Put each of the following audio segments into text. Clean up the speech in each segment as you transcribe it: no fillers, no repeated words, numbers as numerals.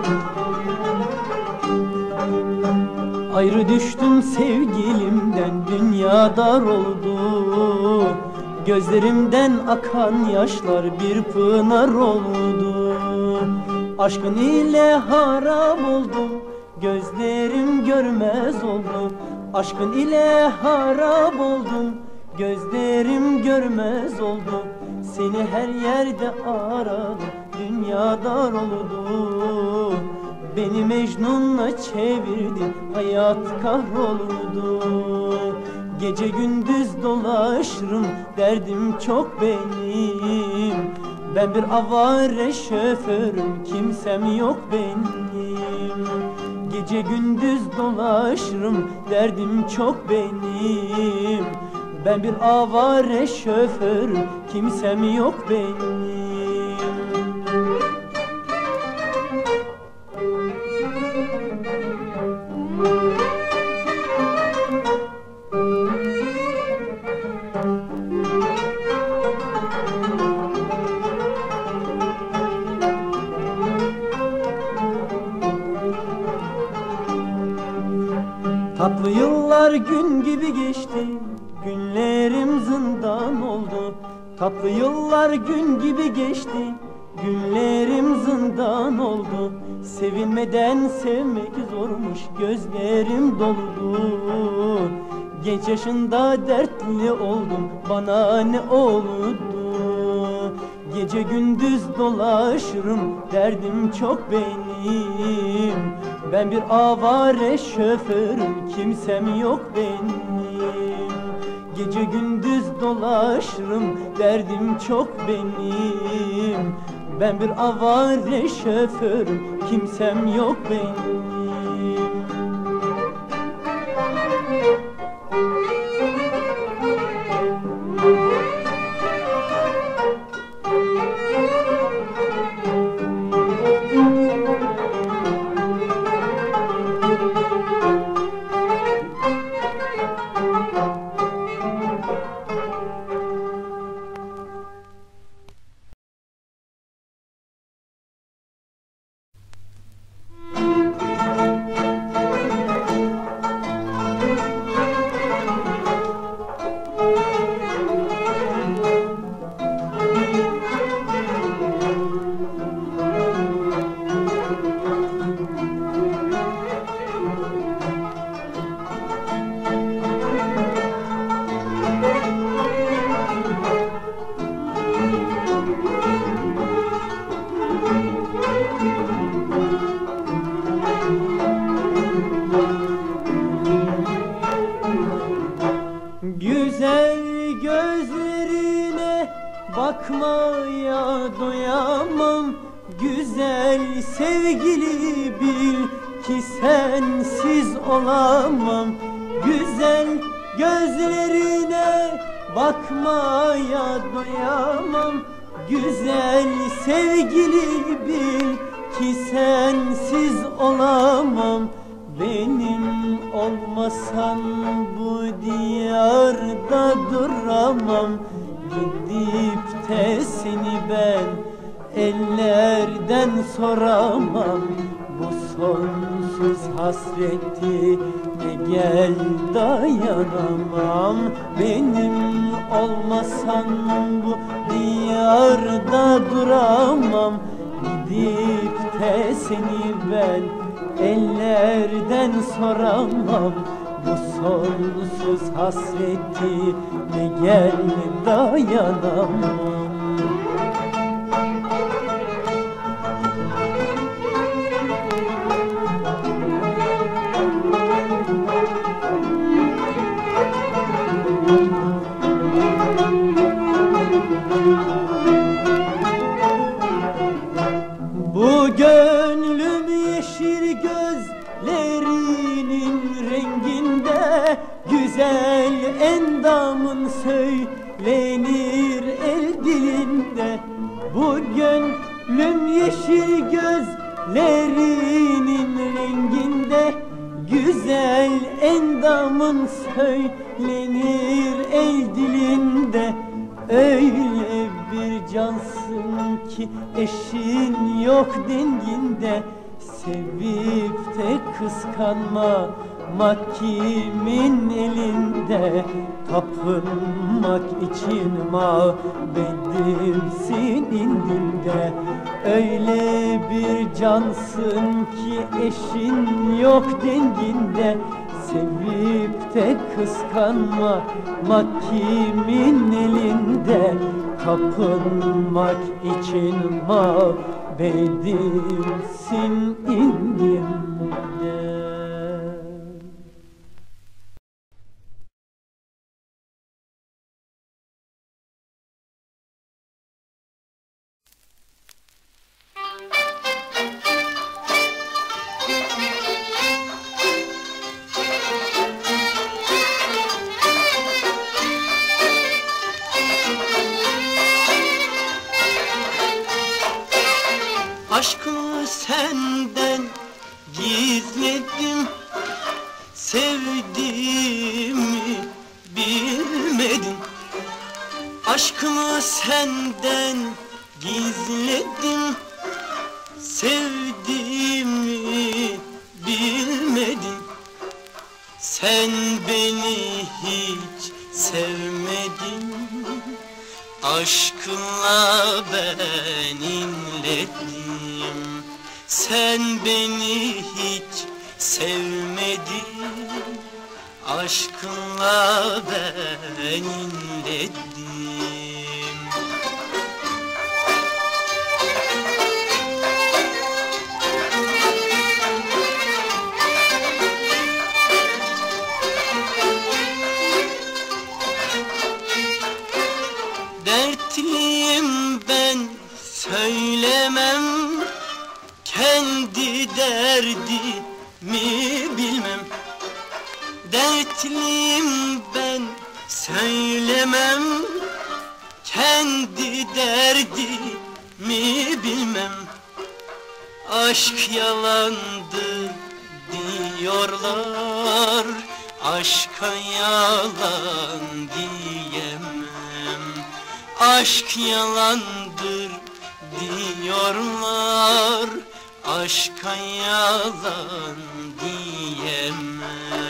Ayrı düştüm sevgilimden, dünya dar oldu. Gözlerimden akan yaşlar bir pınar oldu. Aşkın ile harap oldum, gözlerim görmez oldu. Aşkın ile harap oldum, gözlerim görmez oldu. Seni her yerde aradım, dünya dar oldu. Beni Mecnun'la çevirdin, hayat kahroldu. Gece gündüz dolaşırım, derdim çok benim. Ben bir avare şoförüm, kimsem yok benim. Gece gündüz dolaşırım, derdim çok benim. Ben bir avare şoförüm, kimsem yok benim. Tatlı yıllar gün gibi geçti, günlerim zindan oldu. Tatlı yıllar gün gibi geçti, günlerim zindan oldu. Sevilmeden sevmek zormuş, gözlerim doldu. Genç yaşında dertli oldum, bana ne oldu? Gece gündüz dolaşırım, derdim çok benim. Ben bir avare şoförüm, kimsem yok benim. Gece gündüz dolaşırım, derdim çok benim. Ben bir avare şoförüm, kimsem yok benim. Güzel gözlerine bakmaya doyamam. Güzel sevgili bil ki sensiz olamam. Güzel gözlerine bakmaya doyamam. Güzel sevgili bil ki sensiz olamam. Benim olmasan bu diyarda duramam. Gidip de seni ben ellerden soramam. Bu sonsuz hasretine gel dayanamam. Benim olmasan bu diyarda duramam. Gidip de seni ben ellerden soramam. Bu sonsuz hasretine gel dayanamam. Bu gönlüm yeşil gözlerinin renginde, güzel endamın söylenir el dilinde. Bu gönlüm yeşil gözlerinin renginde, güzel endamın söylenir el dilinde. Öyle bir cansın ki eşin yok denginde. sevip de kıskanmamak kimin elinde? Tapınmak için mabedimsin indinde. Öyle bir cansın ki eşin yok denginde. Sevip de kıskanmamak kimin elinde? Tapınmak için mabedimsin indinde. Aşkımı senden gizledim, sevdiğimi bilmedin. Aşkımı senden gizledim, sevdiğimi bilmedin. Sen beni hiç sevmedin, aşkınla ben inledim. Sen beni hiç sevmedin, aşkınla ben inledim. Dertliyim ben, söylemem, kendi derdimi bilmem. Dertliyim ben, söylemem, kendi derdimi bilmem. Aşk yalandı diyorlar, aşka yalan diyemem. Aşk yalandır diyorlar, aşka yalan diyemem.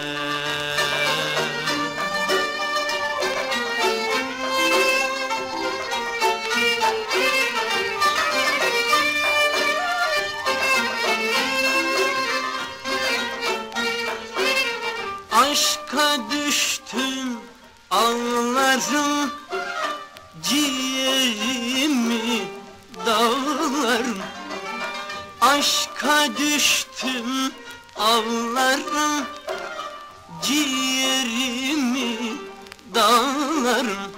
Aşka düştüm, ağlarım, ciğerimi dağlarım. Aşka düştüm, ağlarım, ciğerimi dağlarım.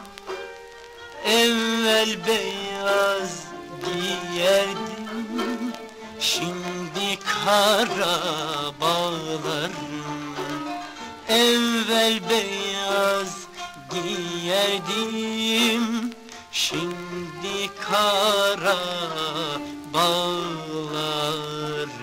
Evvel beyaz giyerdim, şimdi kara bağlarım. Evvel beyaz giyerdim, şimdi kara bağlarım.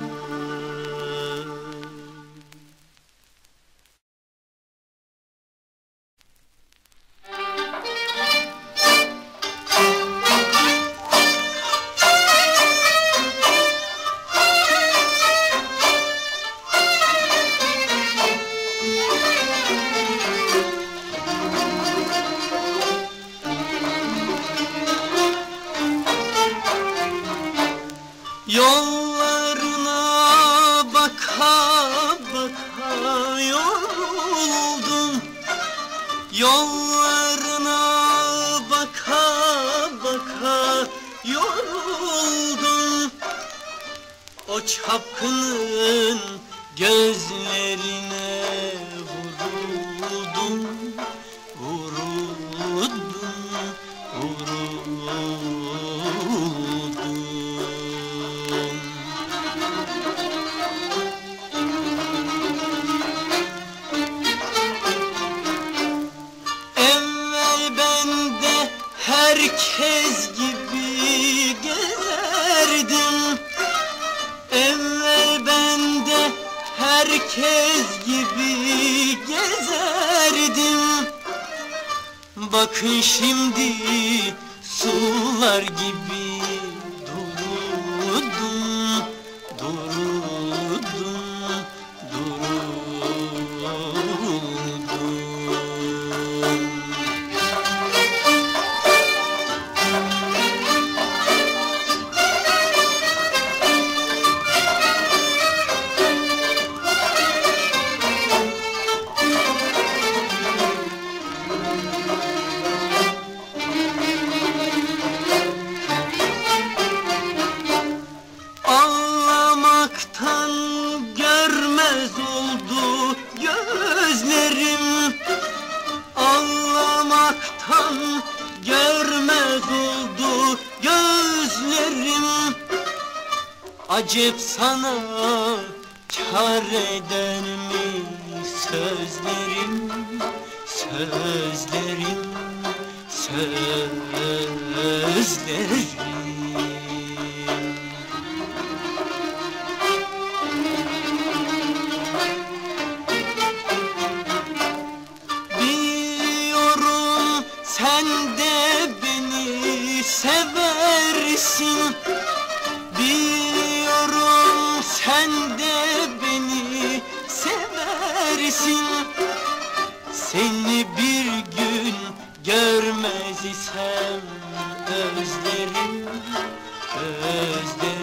Yollarına baka baka yoruldum. Yollarına baka baka yoruldum. O çapkının gözlerine vuruldum, vuruldum, vuruldum. Herkes gibi gezerdim. Evvel ben de herkes gibi gezerdim. Bakın şimdi sular gibi durudum, durudum. Ağlamaktan görmez oldu gözlerim, ağlamaktan görmez oldu gözlerim. Acep sana kâr eder mi sözlerim, sözlerim, sözlerim. Biliyorum sen de beni seversin, biliyorum sen de beni seversin. Seni bir gün görmez isem özlerim, özlerim.